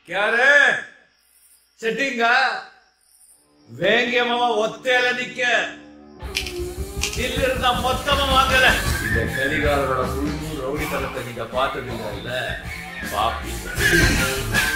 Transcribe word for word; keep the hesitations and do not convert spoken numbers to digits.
யாரு செட்டிங்க வேங்கியமாவா ஒத்தையில நிக்க இல்ல இருந்தா மொத்தமா வாங்கல. இந்த கலிகாலோட முழு ரவுடித்தனத்தை நீங்க பார்த்தது இல்ல பாப்பீங்க.